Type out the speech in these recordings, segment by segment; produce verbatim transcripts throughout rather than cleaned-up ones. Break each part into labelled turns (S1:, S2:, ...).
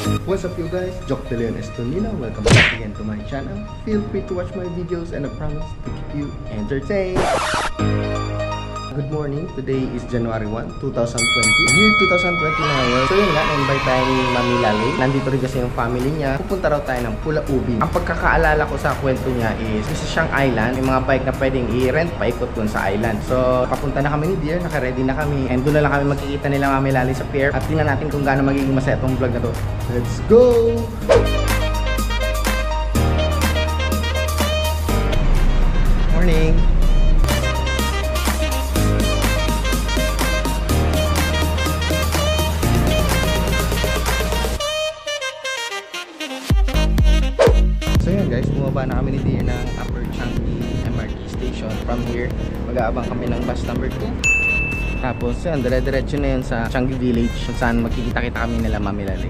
S1: What's up you guys, Jock De Leon Estonino. Welcome back again to my channel. Feel free to watch my videos and I promise to keep you entertained. Good morning, today is January first, two thousand twenty. Year two thousand twenty na ngayon. So yun nga, na-invite tayo ni Mami Lali. Nandito rin kasi yung family niya. Pupunta raw tayo ng Pula Ubin. Ang pagkakaalala ko sa kwento niya is isa siyang island. May mga bike na pwedeng i-rent paikot dun sa island. So papunta na kami ni Dear, naka-ready na kami. And doon na lang kami magkikita nila Mami Lali sa pier. At tingnan natin kung gaano magiging masaya itong vlog na to. Let's go! Morning! So yun guys, bumaba na kami ni Dear ng Upper Changi M R T Station. From here, mag-aabang kami ng bus number two. Tapos yun, dire-diretso na yun sa Changi Village kung saan magkikita-kita kami nila Mami Lali.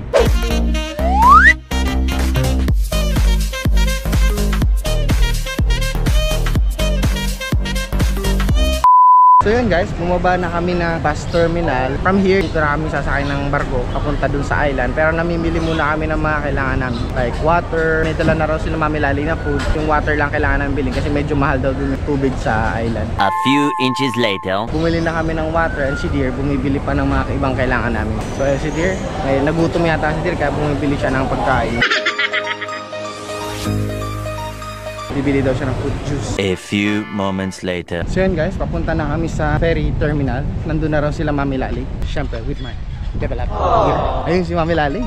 S1: So yun guys, bumaba na kami na bus terminal. From here, dito na kami sasakay ng barko papunta dun sa island. Pero namimili muna kami ng mga kailangan namin, like water. May dala na raw sila Mami Lali na food. Yung water lang kailangan namin bilhin kasi medyo mahal daw dun yung tubig sa island.
S2: A few inches later,
S1: bumili na kami ng water and si Dear bumibili pa ng mga ibang kailangan namin. So eh, si Dear, eh, nagutom yata si Dear kaya bumibili siya ng pagkain. Bibili daw siya ng fruit juice.
S2: A few moments later.
S1: So yun guys, papunta na kami sa ferry terminal. Nandun na raw sila Mami Lali. Siyempre, with my develop. Oh. Ayun si Mami Lali.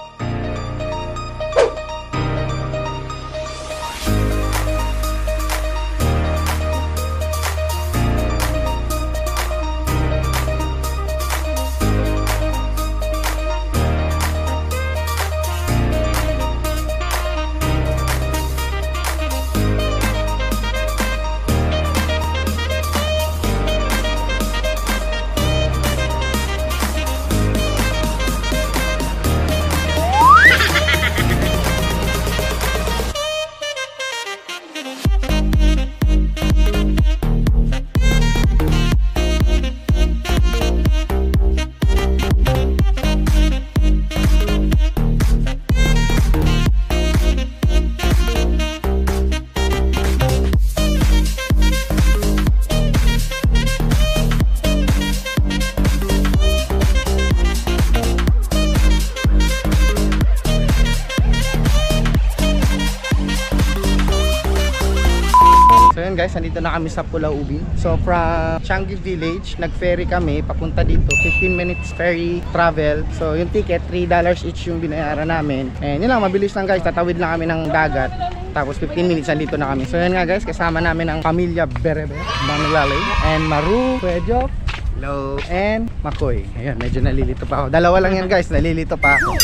S1: Guys, nandito na kami sa Pula Ubin. So from Changi Village, nag-ferry kami papunta dito. fifteen minutes ferry travel. So yung ticket, three dollars each yung binayaran namin. And yun lang, mabilis lang guys. Tatawid lang kami ng dagat. Tapos fifteen minutes nandito na kami. So yun nga guys, kasama namin ang pamilya Berebe, Mami Lali, and Maru, Kuya Jock, hello, and Makoy. Ayun, medyo nalilito pa ako. Dalawa lang yan guys, nalilito pa ako.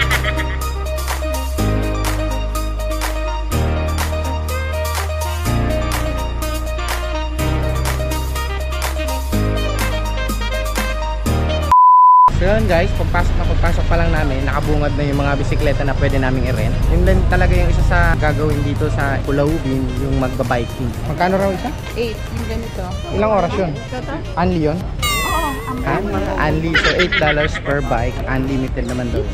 S1: So yun guys, pagpasok na pagpasok pa lang namin, nakabungad na yung mga bisikleta na pwede namin i-rent. Yun lang talaga yung isa sa gagawin dito sa Pula Ubin, yung magbabiking. Magkano raw isa?
S3: eight, yung ganito.
S1: Ilang oras yun? Unli yun?
S3: Oo,
S1: ah, mga unli. So eight dollars per bike, unlimited naman daw.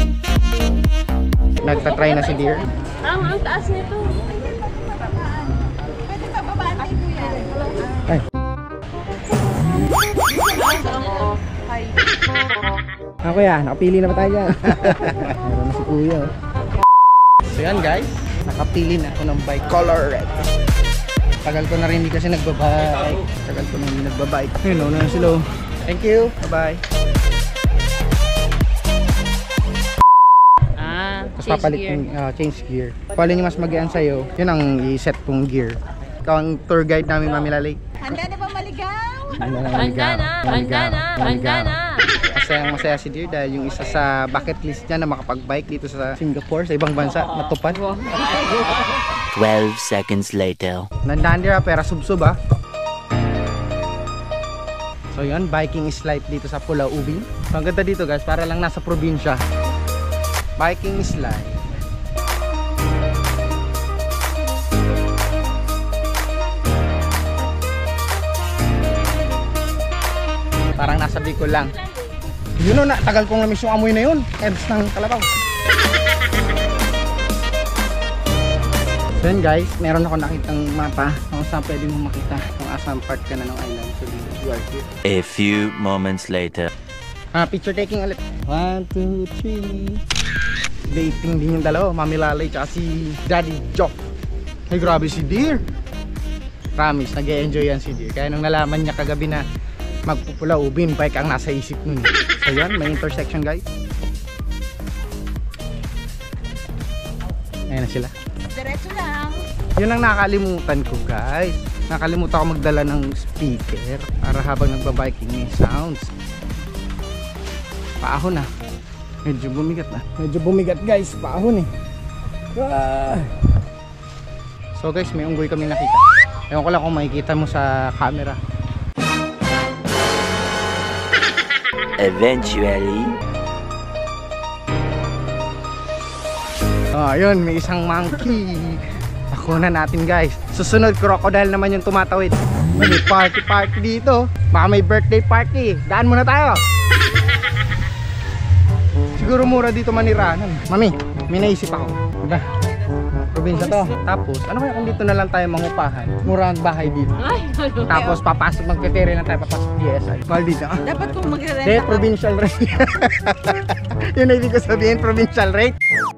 S1: Nagtatry na si Dear.
S3: Ang, ang taas nito. Pwede pa babaan tayo po yan.
S1: Ay.
S3: Hi.
S1: Ah kuya, nakapili na ba tayo dyan? Meron na si kuya. So yan guys, nakapili na ako ng bike color red. Tagal ko na rin hindi kasi nagbabike. Tagal ko na hindi nagbabike. Ayun o, na sila. Thank you, bye bye.
S3: Ah,
S1: Tapos papalit yung uh, change gear. Kung alin yung mas mag-ian sa'yo, yun ang i-set kong gear. Ikaw ang tour guide namin, Mami Lali.
S3: Handa na ba maligaw?
S1: Handa na,
S3: handa na, handa na, handa na.
S1: Masayang masaya si Dear dahil yung isa sa bucket list niya na makapag-bike dito sa Singapore, sa ibang bansa, natupad.
S2: twelve seconds later.
S1: Nandaan Dear, pera sub-sub ah. So yun, biking is life dito sa Pula Ubin. So ang ganda dito guys, para lang nasa probinsya. Biking is life. Parang nasa Bicol lang. Yun o, na, tagal kong namiss yung amoy na yun. Herbs ng kalabaw.
S4: So yun guys, meron ako nakitang mapa kung saan pwede mo makita kung asang part ka na ng island. So you are here.
S2: A few moments later.
S4: Ah, picture taking ulit. One, two, three. Dating din yung dalawa, Mami Lalay tsaka si Daddy Jock. Ay grabe si Deer. Promise, nag-e-enjoy yan si Deer. Kaya nung nalaman niya kagabi na magpupula ubin, bike ang nasa isip nun. So yan, may intersection guys. Ayan na sila.
S3: Diretso lang.
S4: Yun ang nakalimutan ko guys. Nakalimutan ko magdala ng speaker para habang nagbabiking may sounds. Paahon na. Medyo bumigat na. Medyo bumigat guys. Paahon eh. Ah. So guys, may unggoy kami nakita. Ewan ko lang kung makikita mo sa camera.
S2: Eventually.
S4: Oh, yun, may isang monkey. Pakunan natin guys. Susunod, crocodile naman yung tumatawid. May party party dito. Baka may birthday party. Daan muna tayo. Siguro mura dito manirahan. Mami, may naisip ako. Diba? Probinsya to. Tapos, ano kaya kung dito na lang tayo mangupahan? Mura ang bahay dito.
S3: Ay, ano?
S4: Tapos papasok, magpe-ferry lang tayo papasok P S I. Mahal dito. Ah.
S3: Dapat kung magre-rent
S4: Hindi,
S3: ka.
S4: provincial rate. Yun na ibig ko sabihin, provincial rate.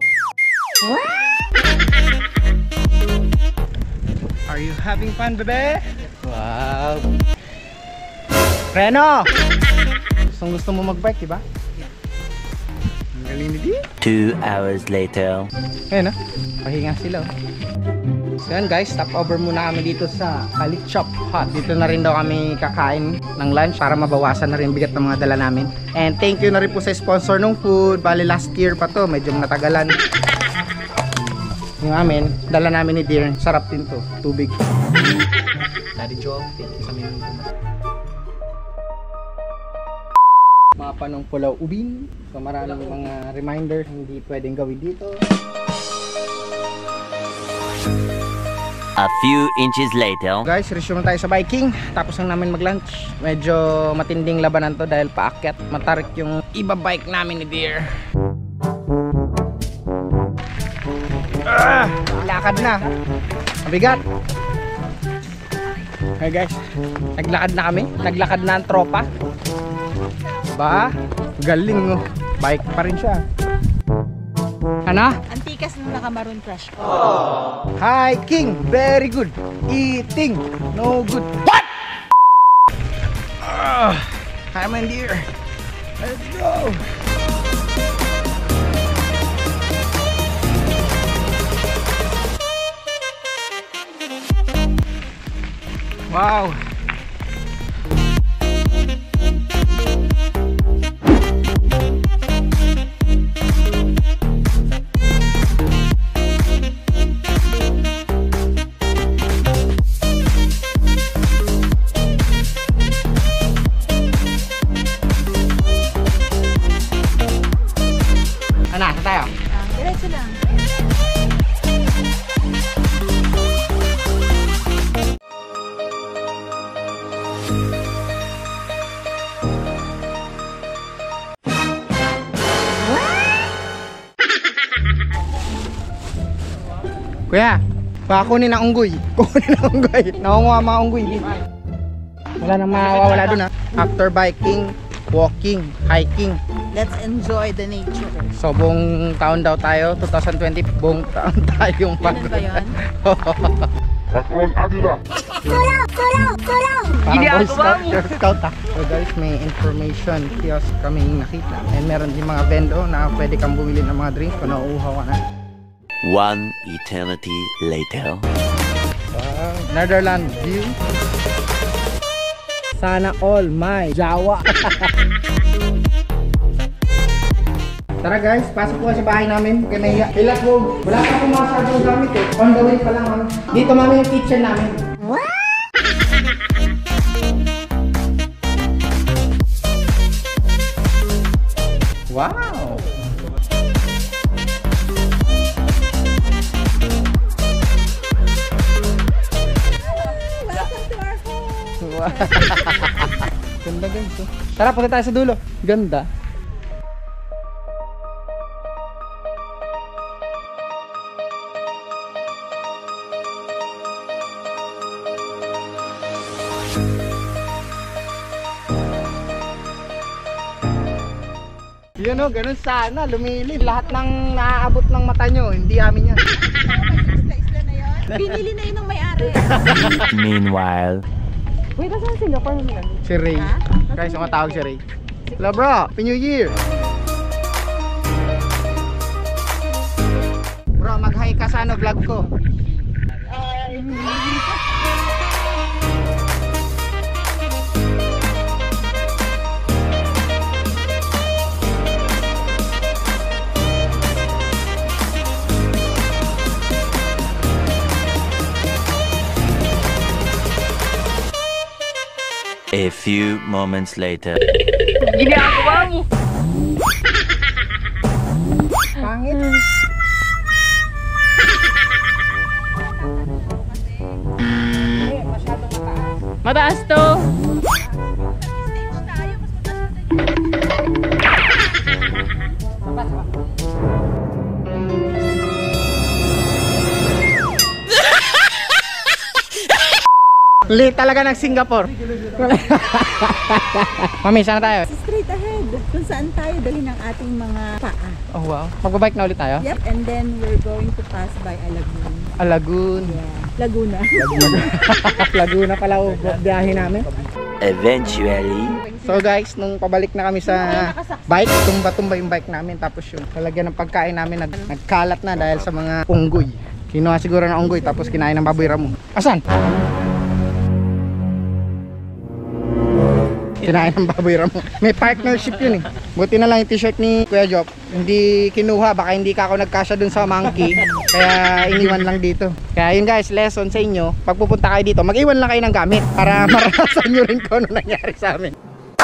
S4: Are you having fun, bebe? Wow. Reno! Gustong gusto mo mag-bike, diba? Ang galing ni Di.
S2: Two hours later.
S4: Ayan ah, pahinga sila. So yan guys, stop over muna kami dito sa Kalik Chop Hut. Dito na rin daw kami kakain ng lunch para mabawasan na rin bigat ng mga dala namin. And thank you na rin po sa sponsor ng food. Bali last year pa to, medyo natagalan. Yung amin, dala namin ni Deer. Sarap din to, tubig. Daddy Joe, thank you sa minuto. Mapa ng Pulau Ubin. So maraming mga reminder hindi pwedeng gawin dito.
S2: A few inches later.
S4: Guys, resume tayo sa biking. Tapos lang namin mag-lunch. Medyo matinding labanan to dahil paakyat. Matarik yung iba bike namin ni Deer. Ah, lakad na. Mabigat. Hey guys, naglakad na kami. Naglakad na ang tropa. Ba, galing oh. Bike pa rin siya. Ano?
S3: Antikas na naka-maroon crush ko.
S4: Hiking, very good. Eating, no good. What? Ah, come on dear. Let's go. Wow. Ano, sa tayo?
S3: Ah, diretso lang.
S4: Kuya, baka kunin ang unggoy. Kunin ang unggoy. Nakunguha mga unggoy. Wala nang mawawala dun ha. After biking, walking, hiking.
S3: Let's enjoy the nature.
S4: So buong taon daw tayo, twenty twenty, buong taon tayong pag...
S3: Ganun ba yun?
S4: Parang Boy Scout, Girl Scout ha. So guys, may information kiosk kaming nakita. And meron din mga vendo na pwede kang bumili ng mga drinks kung nauuhaw ka na.
S2: One eternity later.
S4: Wow, Netherland view. Sana all my Jawa. Tara guys, pasok po sa bahay namin. Kaya may ilat mo. Wala pa akong masyadong gamit eh. On the way pa lang mami. Dito mami yung kitchen namin. Wow!
S3: Welcome to our home.
S4: Wow. Ganda guys. Oh. Tara, punta tayo sa dulo. Ganda. Yun o, ganun sana, lumili. Lahat ng naaabot ng mata nyo, hindi amin yan.
S3: Binili na yun ng may-ari.
S2: Meanwhile.
S3: Wait, saan Singapore mo nila?
S4: Si Ray.
S3: Ha?
S4: Guys, ang tawag si Ray. Hello bro, Happy New Year! Bro, mag-hi ka sa ano vlog ko.
S2: A few moments later.
S3: Ginagawa mo!
S4: Pangit.
S3: Mataas to!
S4: Late talaga ng Singapore. Mami, saan na tayo?
S3: Straight ahead. Kung saan tayo dalhin ang ating mga paa.
S4: Oh wow. Magbabike na ulit tayo?
S3: Yep, and then we're going to pass by Alagoon.
S4: Alagoon.
S3: Yeah. Laguna.
S4: Laguna pala o biyahe namin.
S2: Eventually.
S4: So guys, nung pabalik na kami sa bike, tumba-tumba yung bike namin. Tapos yung talagyan ng pagkain namin nag nagkalat na dahil sa mga unggoy. Kinuha siguro ng unggoy tapos kinain ng baboy ramo. Asan? Kinain ng baboy ramo. May partnership yun eh. Buti na lang yung t-shirt ni Kuya Job hindi kinuha, baka hindi ka ako nagkasya dun sa monkey. Kaya iniwan lang dito. Kaya yun guys, lesson sa inyo. Pag pupunta kayo dito, mag-iwan lang kayo ng gamit para maranasan nyo rin kung ano nangyari sa amin.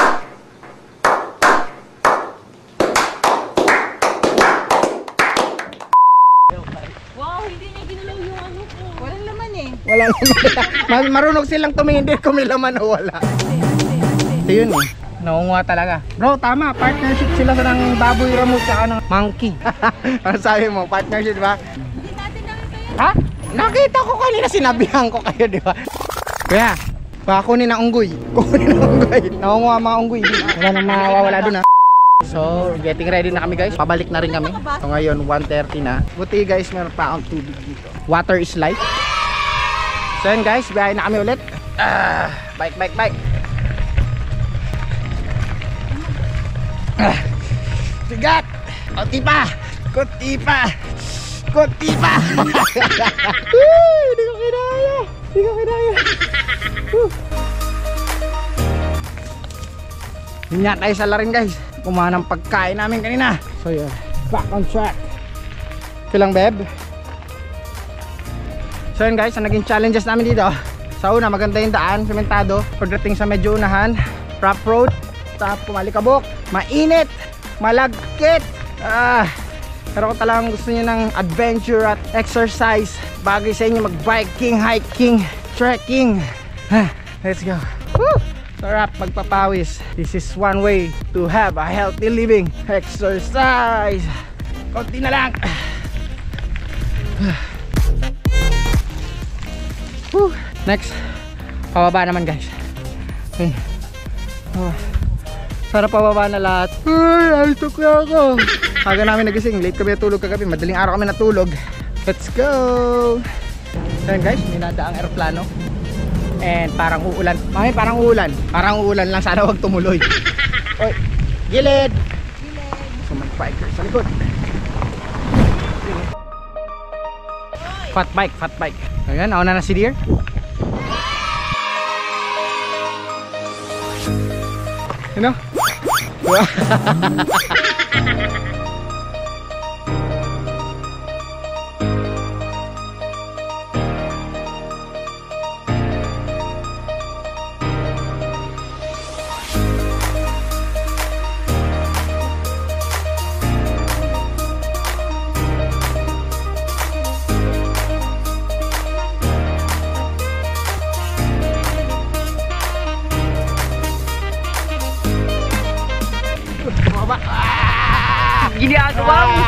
S3: Wow, hindi niya ginulaw yung ano ko. Walang laman eh.
S4: Walang naman. Marunong silang tumingin din kung may laman o wala. Ito yun eh. Naunguha talaga. Bro, tama. Partnership sila sa ng baboy ramo tsaka ng monkey. Ano sabi mo? Partnership, di ba?
S3: Hindi natin nakita yan.
S4: Ha? Nakita ko kanina, sinabihan ko kayo, di ba? Kaya, baka kunin na unggoy. Kunin na unggoy. Naunguha mga unggoy. Wala nang mawawala dun ha. So, getting ready na kami guys. Pabalik na rin kami. So ngayon, one thirty na. Buti guys, meron pa akong tubig dito. Water is life. So yun guys, biyahe na kami ulit. Ah, bike, bike, bike. Ah, sigat! Kunti pa! Kunti pa! Kunti pa! Hindi ko kinaya! Hindi ko kinaya! Yun nga tayo sa larin guys. Kumaha ng pagkain namin kanina. So yun, back on track. Okay lang beb. So yun guys, ang naging challenges namin dito. Sa una, maganda yung daan, sementado. Pagdating sa medyo unahan, rough road. Tapos pumalikabok, mainit, malagkit. Ah, pero kung talagang gusto niyo ng adventure at exercise, bagay sa inyo mag-biking, hiking, trekking. Ah, let's go. Woo! Sarap magpapawis. This is one way to have a healthy living. Exercise. Konti na lang. Woo! Next, pababa naman guys. Okay. Oh. Sarap pababa na lahat. Ay, alto ko ako. Aga namin nagising, late kami natulog kagabi. Madaling araw kami natulog. Let's go. So guys, may nadaang aeroplano. And parang uulan. Mami, parang uulan. Parang uulan lang, sana wag tumuloy. Oy, gilid. Gilid. So may biker sa likod. Fat bike, fat bike. Ayan, nauna na si Deer. You know?
S3: Ginagawa mo!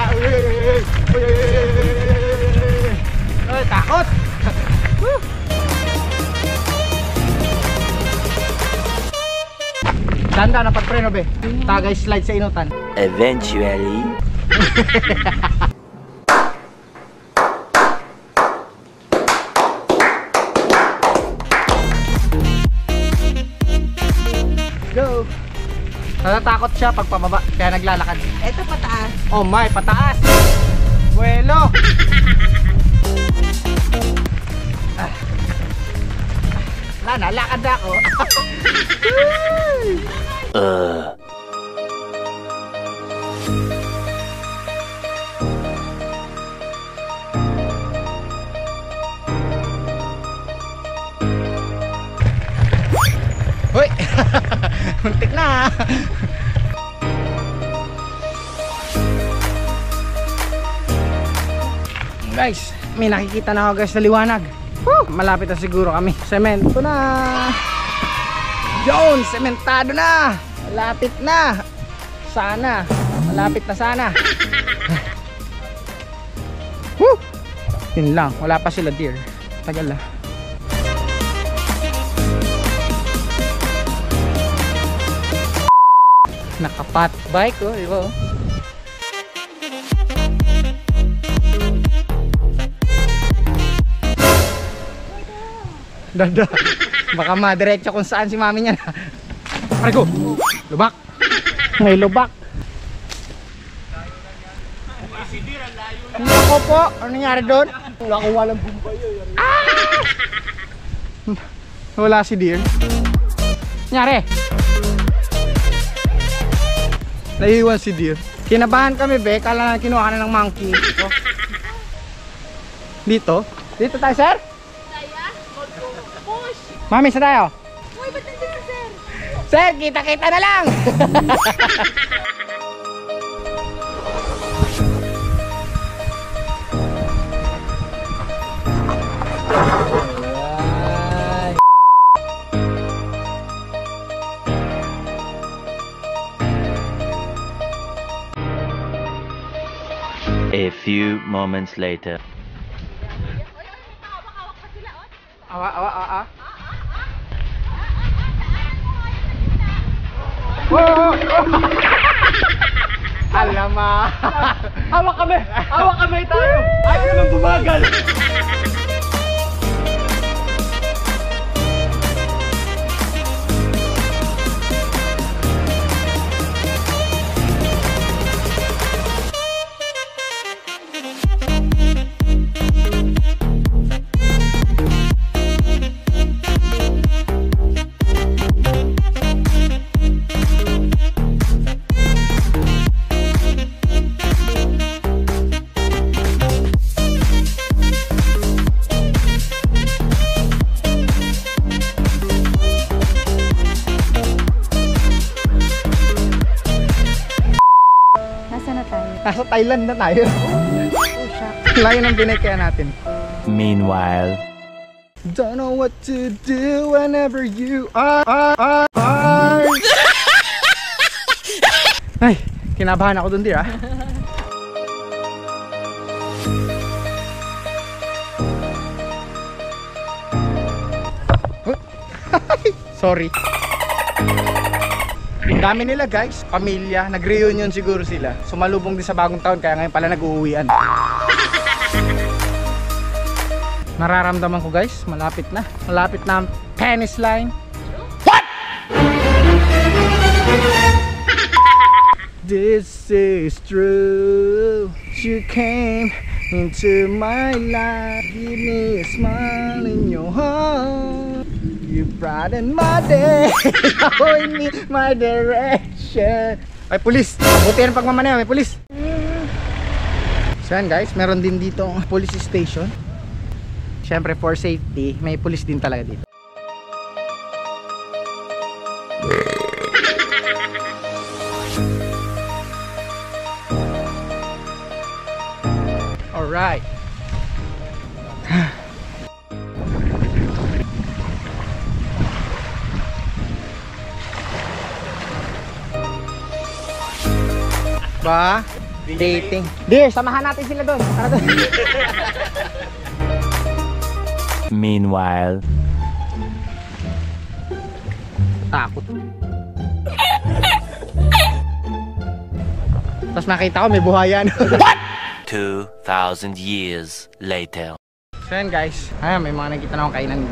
S4: Ay, takot! Tanda na pagpreno be. Tagay slide sa inutan.
S2: Eventually.
S4: Go! Natatakot siya pag pababa, kaya naglalakad.
S3: Ito pataas.
S4: Oh my, pataas! Buelo! Ah. Wala na, lakad na ako.
S2: Uh.
S4: Hoy! Muntik na! Guys, may nakikita na ako guys na liwanag. Woo! Malapit na siguro kami. Semento na! Yun! Sementado na! Malapit na! Sana! Malapit na sana! Woo! Yun lang, wala pa sila deer. Tagal na. Nakapat bike oh, di ba? Dada. Baka madiretso kung saan si mami niya. Pare ko. Lubak. May lubak. Ako po, ano nangyari doon?
S1: Nakuha ng bumbay yun.
S4: Ah! Wala si deer. Nangyari? Naiiwan si deer. Kinabahan kami be, kala na kinuha ka na ng monkey. Dito? Dito? Dito tayo sir?
S3: Saya? Push!
S4: Mami, saan tayo?
S3: Uy, ba't nandito sir?
S4: Sir, kita-kita na lang!
S2: A few moments later.
S4: Awa, awa, awa, awa. Wow! Alama! Hawak kami! Hawak kami tayo! Ayaw naman bumagal! Nasa Thailand na tayo. Oh, shucks. Layo ng binay natin.
S2: Meanwhile.
S4: Don't know what to do whenever you are, are, are, are. Ay, kinabahan ako dun dir ah. Sorry. Ang dami nila guys, pamilya, nag-reunion siguro sila. Sumalubong din sa bagong taon kaya ngayon pala nag-uuwian. Nararamdaman ko guys, malapit na. Malapit na ang finish line. What? This is true. You came into my life. Give me a smile in your heart. You brighten my day. Showing me my direction. Ay, pulis! Mabuti ang pagmamaneo, may pulis. So yan guys, meron din dito police station. Siyempre for safety, may pulis din talaga dito. Alright. Ba? Dating. Dear, samahan natin sila doon. Tara doon.
S2: Meanwhile.
S4: Takot. Tapos nakita ko may buhayan.
S2: Two thousand years later.
S4: So yan guys, ayan, may mga nakita na akong kainan.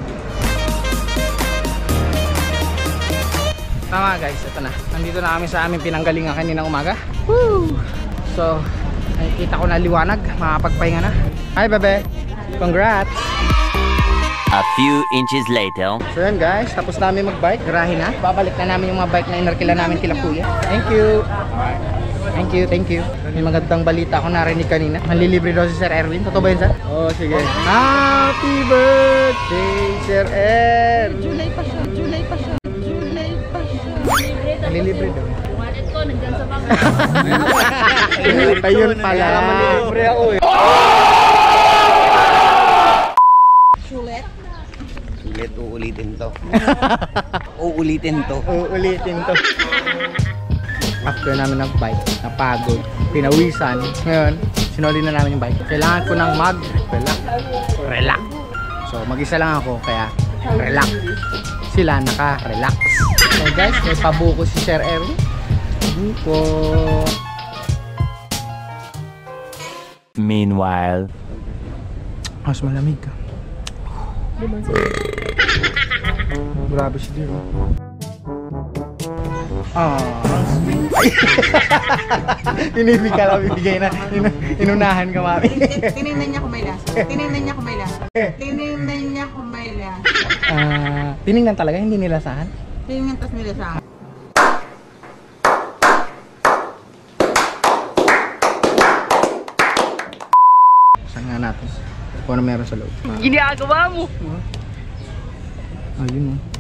S4: Tama guys, ito na. Nandito na kami sa aming pinanggalingan kaninang umaga. Woo! So, nakikita ko na liwanag, makapagpahinga na. Hi bebe! Congrats!
S2: A few inches later.
S4: So yan guys, tapos namin mag-bike, garahe na. Babalik na namin yung mga bike na inarkila namin kila kuya. Thank you! Thank you, thank you. May magandang balita ako narinig kanina. Manlilibre daw si Sir Erwin. Totoo ba yun, sir? Oo, oh, sige. Happy birthday, Sir Er!
S3: July pa siya, July pa siya, July pa siya.
S4: Manlilibre daw.
S3: Wallet ko, nandyan sa bangka.
S4: Ayun pala. Manlilibre ako eh.
S3: Sulit.
S5: Sulit, uulitin to. Uulitin to.
S4: Uulitin to. After namin nag-bike, napagod, pinawisan. Ngayon, sinoli na namin yung bike. Kailangan ko ng mag-relax. Relax. So, mag-isa lang ako, kaya relax. Sila naka-relax. So guys, may pabuko si Sir Erwin. Buko.
S2: Meanwhile.
S4: Mas malamig ka. Grabe si Dear. Ah, ang sweet. Inibig ka lang, bibigay na. Inu inunahan ka, mami.
S3: Tinignan niya kung may lasa. Tinignan niya kung may lasa. Tinignan niya kung may lasa.
S4: Ah, tinignan talaga, hindi nilasahan.
S3: Tinignan tas nilasahan.
S4: Saan nga natin? Kung ano meron sa loob.
S3: Ginagawa mo!
S4: Ayun oh.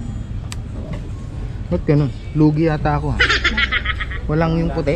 S4: Ba't ganun? Lugi yata ako ha. Walang yung puti.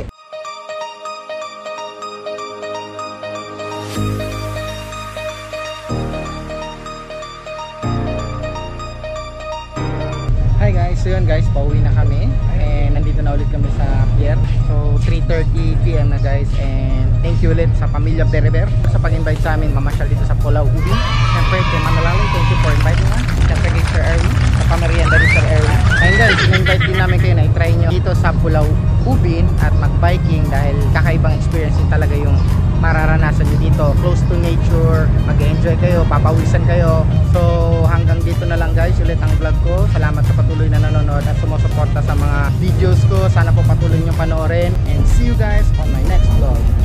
S4: Hi guys, so yun guys, pauwi na kami. And nandito na ulit kami sa pier. So three thirty p m na guys. And thank you ulit sa Pamilya Bereber sa pag-invite sa amin mamasyal dito sa Pulau Ubin. Siyempre kay Manlalay, thank you for inviting us. Siyempre kay Sir Erwin, sa pamerienda ni Sir Erwin. And guys, in-invite din namin kayo na i-try nyo dito sa Pulau Ubin at mag-biking dahil kakaibang experience din talaga yung mararanasan nyo dito. Close to nature, mag-enjoy kayo, papawisan kayo. So hanggang dito na lang guys ulit ang vlog ko. Salamat sa patuloy na nanonood at sumusuporta sa mga videos ko. Sana po patuloy nyo panoorin and see you guys on my next vlog.